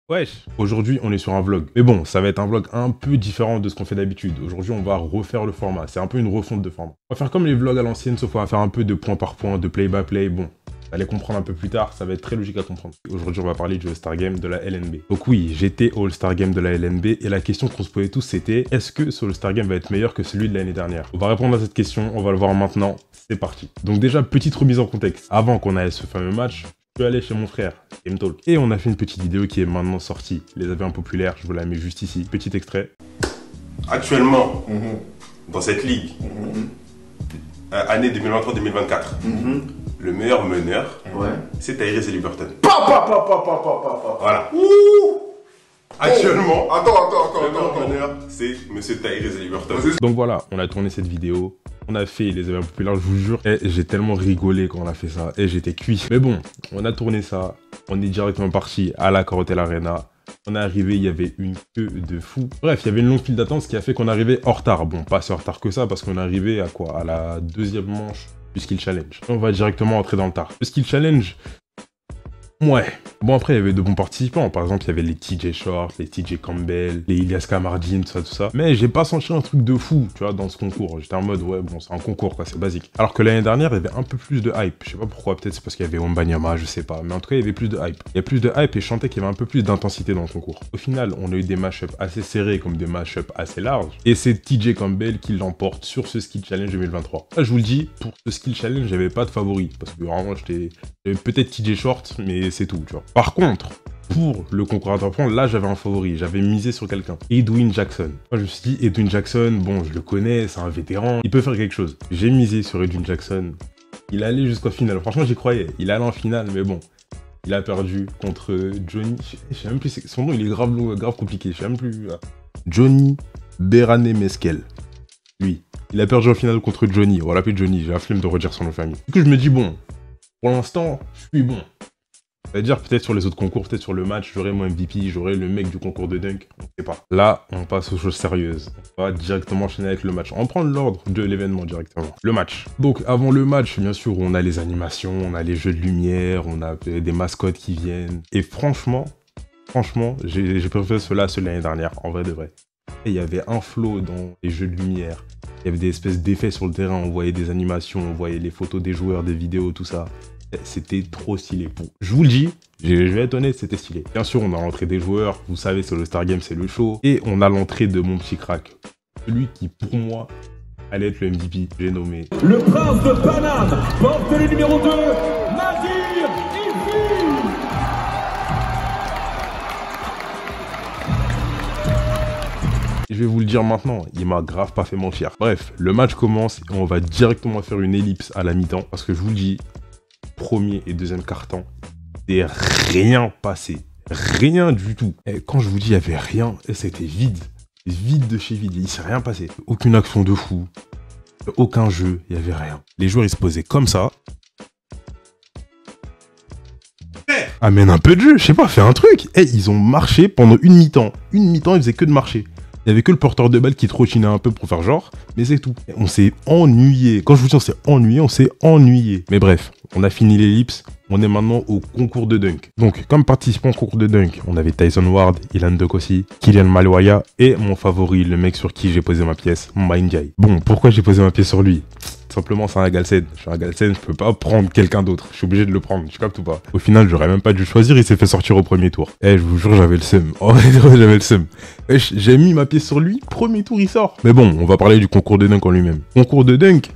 Wesh, aujourd'hui on est sur un vlog. Mais bon, ça va être un vlog un peu différent de ce qu'on fait d'habitude. Aujourd'hui on va refaire le format, c'est un peu une refonte de format. On va faire comme les vlogs à l'ancienne, sauf on va faire un peu de point par point, de play by play. Bon, vous allez comprendre un peu plus tard, ça va être très logique à comprendre. Aujourd'hui on va parler du All-Star Game de la LNB. Donc oui, j'étais au All-Star Game de la LNB et la question qu'on se posait tous c'était est-ce que ce All-Star Game va être meilleur que celui de l'année dernière? On va répondre à cette question, on va le voir maintenant, c'est parti. Donc déjà, petite remise en contexte. Avant qu'on aille ce fameux match, je suis allé chez mon frère, Game Talk, et on a fait une petite vidéo qui est maintenant sortie. Les avis impopulaires, je vous la mets juste ici. Petit extrait. Actuellement, dans cette ligue, année 2023-2024, le meilleur meneur, c'est Tyrese Haliburton. Voilà. Actuellement, le meilleur meneur, c'est Monsieur Tyrese Haliburton. Donc voilà, on a tourné cette vidéo. On a fait les événements populaires, je vous jure, et j'ai tellement rigolé quand on a fait ça, et j'étais cuit. Mais bon, on a tourné ça, on est directement parti à la Carotel Arena. On est arrivé, il y avait une queue de fou. Bref, il y avait une longue file d'attente, ce qui a fait qu'on arrivait en retard. Bon, pas si en retard que ça, parce qu'on est arrivé à quoi? À la deuxième manche du Skill Challenge. On va directement entrer dans le tard. Le Skill Challenge, ouais. Bon, après, il y avait de bons participants. Par exemple, il y avait les TJ Short, les TJ Campbell, les Ilias Kamardine, tout ça. Mais j'ai pas senti un truc de fou, tu vois, dans ce concours. J'étais en mode, ouais, bon, c'est un concours, quoi, c'est basique. Alors que l'année dernière, il y avait un peu plus de hype. Je sais pas pourquoi, peut-être c'est parce qu'il y avait Wembanyama, je sais pas. Mais en tout cas, il y avait plus de hype. Il y a plus de hype et je sentais qu'il y avait un peu plus d'intensité dans le concours. Au final, on a eu des match-ups assez serrés comme des match-ups assez larges. Et c'est TJ Campbell qui l'emporte sur ce Skill Challenge 2023. Là, je vous le dis, pour ce Skill Challenge, j'avais pas de favori. Parce que vraiment, j'avais peut-être TJ Short, mais c'est tout, tu vois. Par contre, pour le concours à 3 points, là j'avais un favori, j'avais misé sur quelqu'un. Edwin Jackson. Moi je me suis dit, Edwin Jackson, bon je le connais, c'est un vétéran, il peut faire quelque chose. J'ai misé sur Edwin Jackson, il allait jusqu'au final, franchement j'y croyais, il allait en finale, mais bon, il a perdu contre Johnny, je sais même plus, son nom il est grave compliqué, je sais même plus. Johnny Berané Meskel. Lui, il a perdu en finale contre Johnny, on va l'appeler Johnny, j'ai la flemme de redire son nom de famille. Du coup je me dis, bon, pour l'instant, je suis bon. C'est-à-dire peut-être sur les autres concours, peut-être sur le match, j'aurai mon MVP, j'aurai le mec du concours de dunk, on sait pas. Là, on passe aux choses sérieuses. On va directement enchaîner avec le match. On va prendre l'ordre de l'événement directement. Le match. Donc avant le match, bien sûr, on a les animations, on a les jeux de lumière, on a des mascottes qui viennent. Et franchement, j'ai préféré ceux l'année dernière, en vrai de vrai. Et il y avait un flow dans les jeux de lumière. Il y avait des espèces d'effets sur le terrain, on voyait des animations, on voyait les photos des joueurs, des vidéos, tout ça. C'était trop stylé. Bon, je vous le dis, je vais être honnête, c'était stylé. Bien sûr, on a l'entrée des joueurs, vous savez, c'est le Star Game, c'est le show. Et on a l'entrée de mon petit crack. Celui qui, pour moi, allait être le MVP, j'ai nommé le prince de Paname, porte le numéro 2, Nadir Ifi. Je vais vous le dire maintenant, il m'a grave pas fait mentir. Bref, le match commence et on va directement faire une ellipse à la mi-temps. Parce que je vous le dis, premier et deuxième quart-temps, c'est rien passé. Rien du tout. Et quand je vous dis il y avait rien, c'était vide. Vide de chez vide, il s'est rien passé. Aucune action de fou. Aucun jeu, il y avait rien. Les joueurs ils se posaient comme ça. Amène un peu de jeu, je sais pas, fais un truc. Et ils ont marché pendant une mi-temps. Une mi-temps, ils faisaient que de marcher. Il n'y avait que le porteur de balle qui trottinait un peu pour faire genre, mais c'est tout. On s'est ennuyé. Quand je vous dis on s'est ennuyé. Mais bref, on a fini l'ellipse. On est maintenant au concours de dunk. Donc, comme participant au concours de dunk, on avait Tyson Ward, Ilan Dokossi, Kylian Maluaya et mon favori, le mec sur qui j'ai posé ma pièce, Mbaye Ndiaye. Bon, pourquoi j'ai posé ma pièce sur lui? Simplement, c'est un Galsen. Je suis un Galsen, je peux pas prendre quelqu'un d'autre. Je suis obligé de le prendre, tu captes ou pas? Au final, j'aurais même pas dû choisir, il s'est fait sortir au premier tour. Eh, je vous jure, j'avais le seum. Oh, j'avais le seum. J'ai mis ma pièce sur lui, premier tour, il sort. Mais bon, on va parler du concours de dunk en lui-même. Concours de dunk,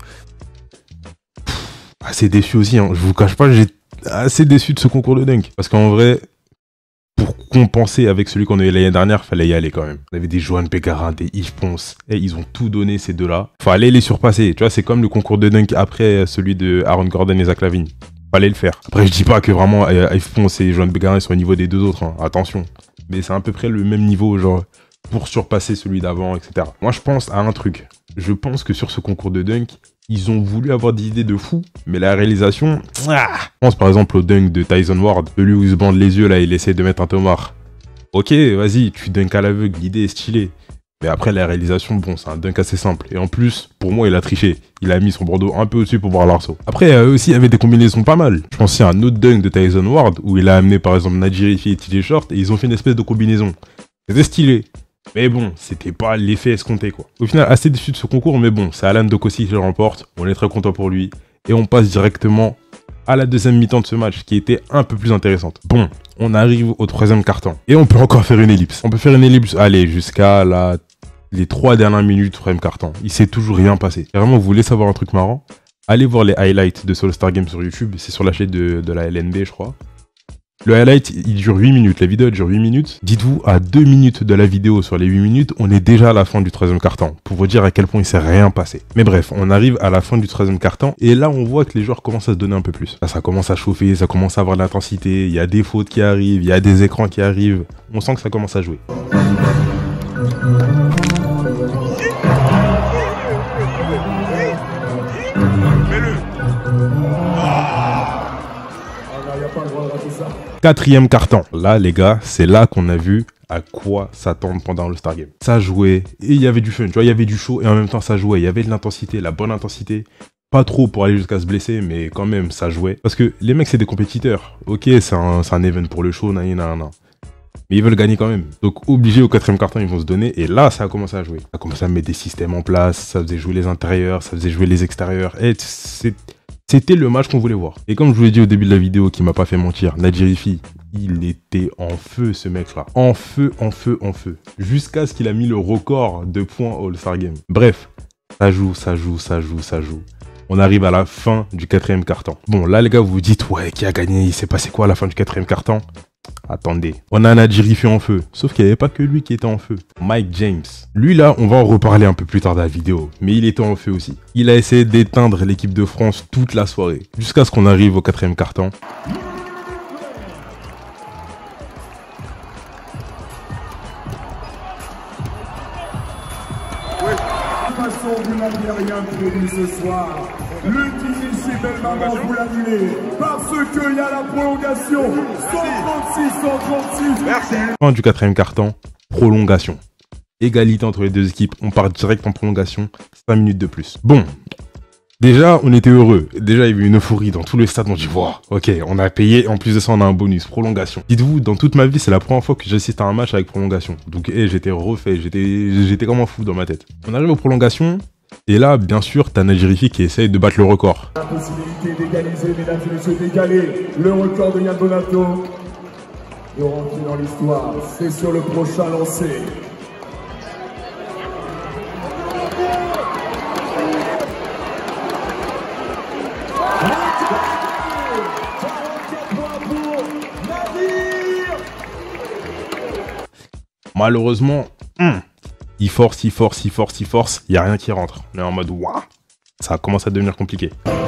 assez déçu aussi, hein. Je vous cache pas, j'ai assez déçu de ce concours de dunk. Parce qu'en vrai, pour compenser avec celui qu'on a eu l'année dernière, fallait y aller quand même. On avait des Johan Pegarin, des Yves Ponce. Et ils ont tout donné ces deux-là. Fallait les surpasser. Tu vois, c'est comme le concours de dunk après celui de Aaron Gordon et Zach LaVine. Fallait le faire. Après, je dis pas que vraiment Yves Ponce et Johan Pegarin sont au niveau des deux autres. Hein. Attention. Mais c'est à peu près le même niveau, genre, pour surpasser celui d'avant, etc. Moi, je pense à un truc. Je pense que sur ce concours de dunk, ils ont voulu avoir des idées de fou, mais la réalisation... Je pense par exemple au dunk de Tyson Ward, celui où il se bande les yeux là, il essaie de mettre un tomard. Ok, vas-y, tu dunk à l'aveugle, l'idée est stylée. Mais après, la réalisation, bon, c'est un dunk assez simple. Et en plus, pour moi, il a triché. Il a mis son Bordeaux un peu au-dessus pour voir l'arceau. Après, aussi, il y avait des combinaisons pas mal. Je pense à un autre dunk de Tyson Ward, où il a amené, par exemple, Najirifi et TJ Short, et ils ont fait une espèce de combinaison. C'était stylé. Mais bon, c'était pas l'effet escompté, quoi. Au final, assez déçu de ce concours, mais bon, c'est Alan Dokossi qui le remporte. On est très content pour lui. Et on passe directement à la deuxième mi-temps de ce match, qui était un peu plus intéressante. Bon, on arrive au troisième quart-temps. Et on peut encore faire une ellipse. On peut faire une ellipse, allez, jusqu'à les 3 dernières minutes du troisième quart-temps. Il s'est toujours rien passé. Vraiment, vous voulez savoir un truc marrant? Allez voir les highlights de ce All-Star Game sur YouTube. C'est sur la chaîne de la LNB, je crois. Le highlight, il dure 8 minutes. La vidéo dure 8 minutes. Dites-vous, à 2 minutes de la vidéo sur les 8 minutes, on est déjà à la fin du troisième quart-temps. Pour vous dire à quel point il s'est rien passé. Mais bref, on arrive à la fin du troisième quart-temps. Et là, on voit que les joueurs commencent à se donner un peu plus. Là, ça commence à chauffer, ça commence à avoir de l'intensité. Il y a des fautes qui arrivent, il y a des écrans qui arrivent. On sent que ça commence à jouer. Quatrième quart-temps. Là, les gars, c'est là qu'on a vu à quoi s'attendre pendant le Star Game. Ça jouait et il y avait du fun. Tu vois, il y avait du show et en même temps ça jouait. Il y avait de l'intensité, la bonne intensité. Pas trop pour aller jusqu'à se blesser, mais quand même, ça jouait. Parce que les mecs, c'est des compétiteurs. Ok, c'est un event pour le show, nanana. Mais ils veulent gagner quand même. Donc, obligé au quatrième quart-temps, ils vont se donner. Et là, ça a commencé à jouer. Ça a commencé à mettre des systèmes en place. Ça faisait jouer les intérieurs, ça faisait jouer les extérieurs. Et c'était le match qu'on voulait voir. Et comme je vous l'ai dit au début de la vidéo, qui m'a pas fait mentir, Najirifi, il était en feu ce mec-là. En feu, en feu, en feu. Jusqu'à ce qu'il a mis le record de points au All-Star Game. Bref, ça joue, ça joue, ça joue, ça joue. On arrive à la fin du quatrième quart-temps. Bon, là les gars, vous vous dites, ouais, qui a gagné? Il s'est passé quoi à la fin du quatrième quart-temps? Attendez, on a Najirifi en feu. Sauf qu'il n'y avait pas que lui qui était en feu. Mike James. Lui là, on va en reparler un peu plus tard dans la vidéo. Mais il était en feu aussi. Il a essayé d'éteindre l'équipe de France toute la soirée. Jusqu'à ce qu'on arrive au quatrième quart-temps. Vous n'aviez rien prévu ce soir. Le difficile belle maman vous l'annulez parce qu'il y a la prolongation. 136. Merci. Fin du quatrième quart-temps, prolongation. Égalité entre les deux équipes, on part direct en prolongation, 5 minutes de plus. Bon, déjà on était heureux. Déjà il y avait une euphorie dans tout le stade, on dit wow, ok, on a payé, en plus de ça on a un bonus, prolongation. Dites-vous, dans toute ma vie c'est la première fois que j'assiste à un match avec prolongation. Donc j'étais refait, j'étais comme un fou dans ma tête. On arrive aux prolongations. Et là, bien sûr, t'as Najirifi qui essaye de battre le record. La possibilité d'égaliser, mesdames et messieurs, d'égaler le record de Yann Donato. De rentrer dans l'histoire, c'est sur le prochain lancé. Malheureusement, il force, il n'y a rien qui rentre. On est en mode, waouh, ça commence à devenir compliqué.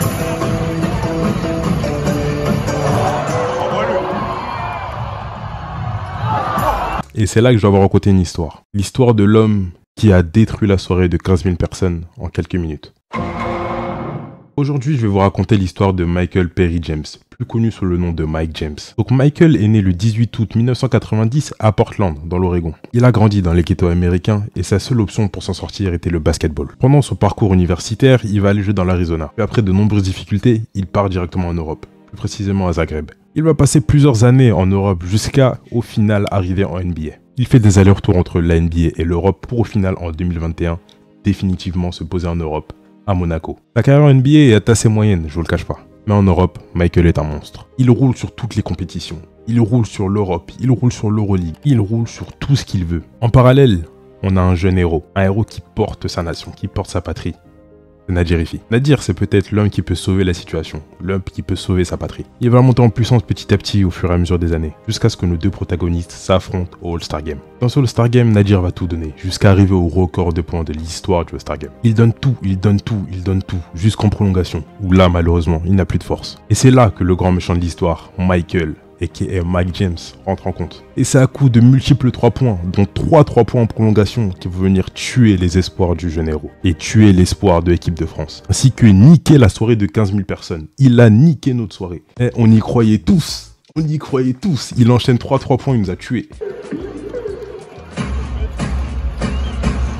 Et c'est là que je dois vous raconter une histoire. L'histoire de l'homme qui a détruit la soirée de 15 000 personnes en quelques minutes. Aujourd'hui, je vais vous raconter l'histoire de Michael Perry James, plus connu sous le nom de Mike James. Donc Michael est né le 18 août 1990 à Portland, dans l'Oregon. Il a grandi dans les ghettos américains et sa seule option pour s'en sortir était le basketball. Pendant son parcours universitaire, il va aller jouer dans l'Arizona. Puis après de nombreuses difficultés, il part directement en Europe, plus précisément à Zagreb. Il va passer plusieurs années en Europe jusqu'à, au final, arriver en NBA. Il fait des allers-retours entre la NBA et l'Europe pour au final, en 2021, définitivement se poser en Europe, à Monaco. Sa carrière en NBA est assez moyenne, je vous le cache pas. Mais en Europe, Michael est un monstre. Il roule sur toutes les compétitions. Il roule sur l'Europe, il roule sur l'Euroleague, il roule sur tout ce qu'il veut. En parallèle, on a un jeune héros. Un héros qui porte sa nation, qui porte sa patrie. C'est Najirifi. Nadir, c'est peut-être l'homme qui peut sauver la situation, l'homme qui peut sauver sa patrie. Il va monter en puissance petit à petit au fur et à mesure des années, jusqu'à ce que nos deux protagonistes s'affrontent au All-Star Game. Dans ce All-Star Game, Nadir va tout donner, jusqu'à arriver au record de points de l'histoire du All-Star Game. Il donne tout, il donne tout, il donne tout, jusqu'en prolongation, où là, malheureusement, il n'a plus de force. Et c'est là que le grand méchant de l'histoire, Michael, a.k.a. Mike James, rentre en compte. Et c'est à coup de multiples 3 points, dont 3 points en prolongation, qui vont venir tuer les espoirs du jeune héros. Et tuer l'espoir de l'équipe de France. Ainsi que niquer la soirée de 15 000 personnes. Il a niqué notre soirée. Et on y croyait tous. On y croyait tous. Il enchaîne 3 points, il nous a tués.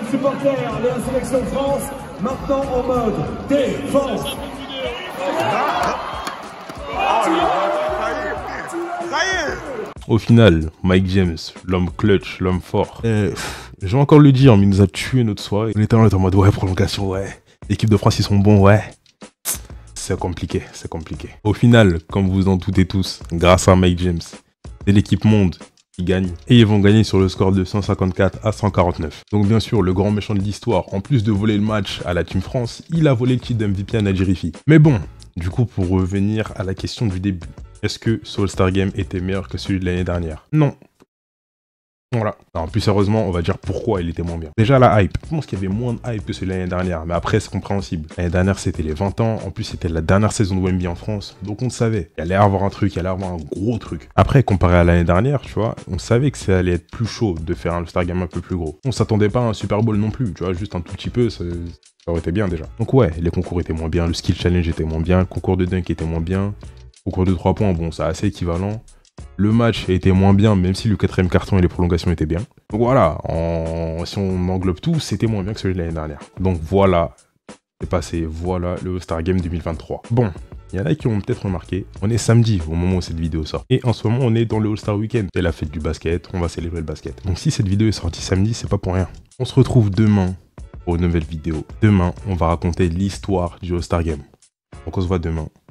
supporters de la sélection France, maintenant en mode défense. Au final, Mike James, l'homme clutch, l'homme fort. Je vais encore le dire, mais il nous a tué notre soirée. On était en mode ouais, prolongation, ouais. L'équipe de France, ils sont bons, ouais. C'est compliqué, c'est compliqué. Au final, comme vous en doutez tous, grâce à Mike James, c'est l'équipe monde qui gagne. Et ils vont gagner sur le score de 154 à 149. Donc bien sûr, le grand méchant de l'histoire, en plus de voler le match à la Team France, il a volé le titre d'MVP à Nadjirifi. Mais bon, du coup, pour revenir à la question du début, est-ce que ce All-Star Game était meilleur que celui de l'année dernière? Non. Voilà. Alors, plus sérieusement, on va dire pourquoi il était moins bien. Déjà, la hype. Je pense qu'il y avait moins de hype que celui de l'année dernière, mais après, c'est compréhensible. L'année dernière, c'était les 20 ans. En plus, c'était la dernière saison de Wemby en France. Donc, on savait. Il allait avoir un truc, il allait avoir un gros truc. Après, comparé à l'année dernière, tu vois, on savait que ça allait être plus chaud de faire un All-Star Game un peu plus gros. On s'attendait pas à un Super Bowl non plus, tu vois, juste un tout petit peu, ça aurait été bien déjà. Donc, ouais, les concours étaient moins bien, le Skill Challenge était moins bien, le concours de dunk était moins bien. Le concours de 3 points, bon, c'est assez équivalent. Le match a été moins bien, même si le 4e carton et les prolongations étaient bien. Donc voilà, si on englobe tout, c'était moins bien que celui de l'année dernière. Donc voilà, c'est passé, voilà le All-Star Game 2023. Bon, il y en a qui ont peut-être remarqué, on est samedi au moment où cette vidéo sort. Et en ce moment, on est dans le All-Star Weekend. C'est la fête du basket, on va célébrer le basket. Donc si cette vidéo est sortie samedi, c'est pas pour rien. On se retrouve demain pour une nouvelle vidéo. Demain, on va raconter l'histoire du All-Star Game. Donc on se voit demain.